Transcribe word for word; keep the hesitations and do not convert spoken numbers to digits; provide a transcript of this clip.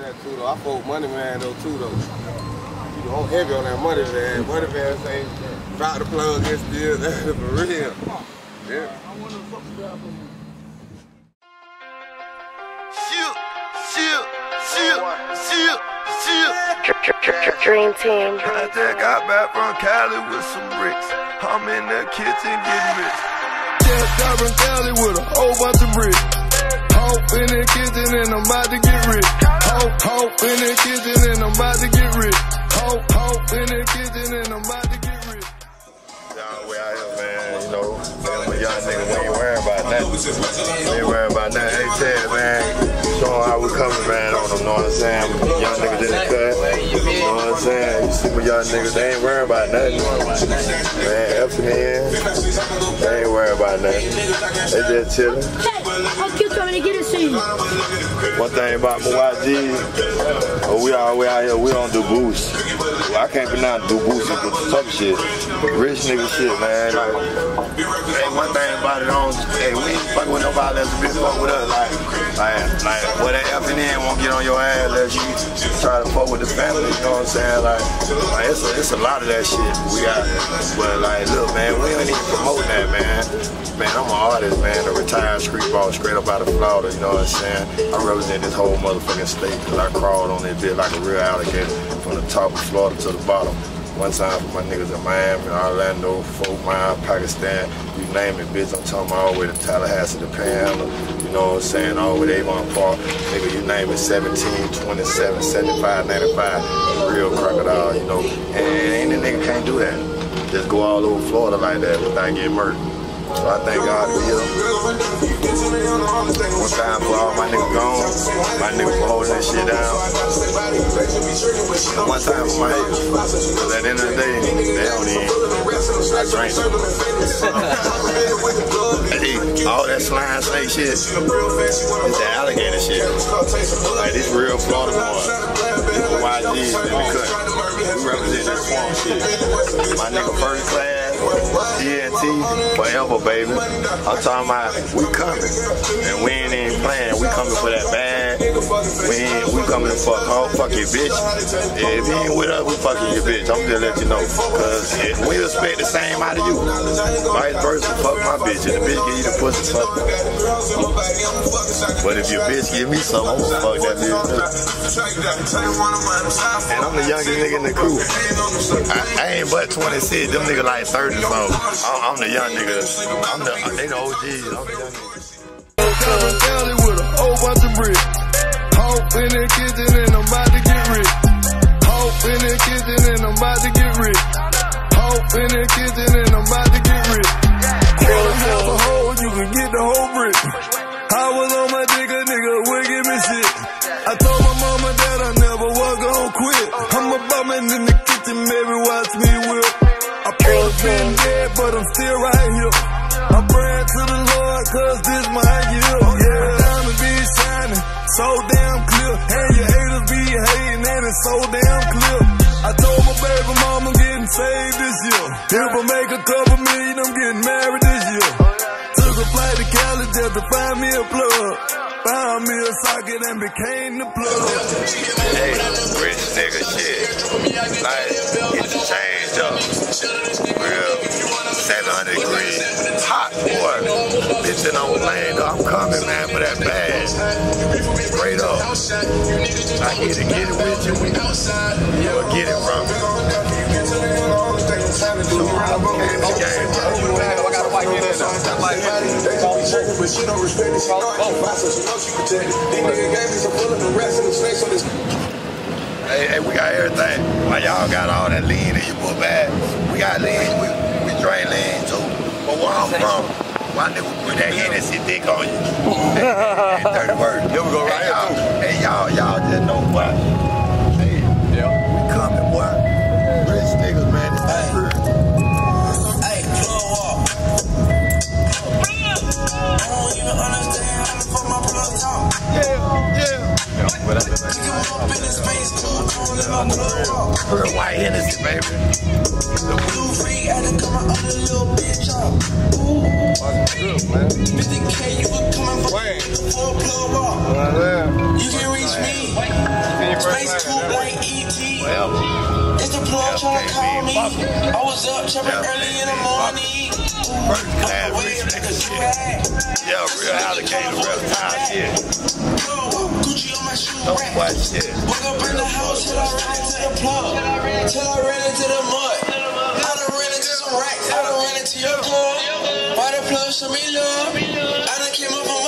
that too though. I fuck Money Man though too though. You know, I'm heavy on that Money Man. Money Man say, drop the plug, get still, for real. Yeah. Shoot, shoot, shoot, shoot, shoot. Dream Team. I just got back from Cali with some bricks. I'm in the kitchen getting rich. Just got from Cali with a whole bunch of bricks. Hope in the kitchen and I'm about to get rich. Hope, hope in the kitchen and I'm about to get rich. Hope, hope in the kitchen and I'm about to get rich. Y'all, we out here, man, you know, y'all niggas, we ain't worrying about nothing. We ain't worrying about nothing. Hey, Ted, man, showing how we coming, man, on them, know what I'm saying? Young niggas in the cut, you know what I'm saying? You see my young niggas, they ain't worrying about nothing. Man, up in the end, they ain't worrying about nothing. They just chilling. I'll keep coming to get it soon. One thing about my Y G, oh, we all we out here, we don't do boost. Well, I can't pronounce do boost, it's the tough shit. Rich nigga shit, man. Like, hey, one thing about it, on, hey, we ain't fucking with nobody else, bitch fuck with us. Like, like, like, what that F N N won't get on your ass unless you try to fuck with the family, you know what I'm saying? Like, like it's, a, it's a lot of that shit we got. But, like, look, man, we ain't even promoting that, man. Man, I'm an artist, man, a retired street ball straight up out of Florida, you know what I'm saying? I represent this whole motherfucking state because I crawled on that bit like a real alligator from the top of Florida to the bottom. One time for my niggas in Miami, Orlando, Fort Myers, Pakistan, you name it, bitch. I'm talking about all the way to Tallahassee, the Panhandle, you know what I'm saying, all the way to Avon Park. Nigga, you name it, seventeen, twenty-seven, seventy-five, ninety-five, real crocodile, you know. And, and the nigga can't do that. Just go all over Florida like that without getting murdered. So I thank God for you. One time for all my niggas gone, my niggas for holding this shit down. And one time for my haters. Because at the end of the day, they don't even, I drink them. Hey, all that slime snake shit is that alligator shit. Like this real Florida boy. This is Y G in the cut. We represent that swamp shit. My nigga first class. T N T forever, baby. I'm talking about we coming, and we ain't even playing. We coming for that bag. We ain't, we coming to fuck home, fuck your bitch. If you ain't with us, we fucking your bitch. I'm just let you know, cause if we expect the same out of you. Vice versa, fuck my bitch. If the bitch give you the pussy, fuck me. But if your bitch give me some, I'm gonna fuck that bitch too. And I'm the youngest nigga in the crew. I, I ain't but twenty-six. Them niggas like thirty. So I'm the young nigga. I'm the they the O Gs. I'm the young nigga. With a whole bunch of bricks. Hope in the kitchen and I'm about to get rich. Hope in the kitchen and I'm about to get rich. Hope in the kitchen and I'm about to get rich. Quarter half a hole, you can get the whole brick. I was on my dick, a nigga would give me shit. I told my mama that I never was gonna quit. I'm a bummin' in the kitchen, baby, watch me whip. I probably been dead, but I'm still right here. I pray to the Lord, cause this my year. Yeah, diamond be shining, so damn clear. And your haters be hating, and it's so damn clear. I told my baby mom I'm getting saved this year. If I make a couple million, I'm getting married this year. Took a flight to Cali just to find me a plug. Found me a socket and became the plug. Hey, rich nigga shit. Like, get the change up. Real, seven hundred degrees. Hot, boy. Bitch in on lane, though. I'm coming, man, for that bag. Straight up. I get to get it with you. You'll get it from me. So, game to game, bro. I got a white kid in there. But she don't respect it, she don't advise her, she knows she protected. These niggas gave me some full of the rest of the snakes on this. Hey, hey, we got everything. Why y'all got all that lean in your book bag? We got lean, we, we drink lean too. But where I'm from, why nigga put that Hennessy dick on you? Hey, hey, dirty word. Here we go right hey, here too. Hey, y'all, y'all just know what? Hey, yeah. We coming, boy. Rich niggas, man, it's that real. Hey, blow up. I don't even understand how to put my plug talk. Yeah, yeah. Real white Hennessy, baby. Blue free, I done cut my other little bitch off. Ooh. fifty K, you were coming from four plug walk. You can reach me. I was up chopping yeah, early in the morning. First class rich nigga shit. Yeah, real alligator, real high shit. Gucci on my shoe No rack. white shit. Woke up in the house till I ran into the plug. Till I ran into the mud. I done ran into some racks. I done ran into your club. Why the plug show me love? I done came up on my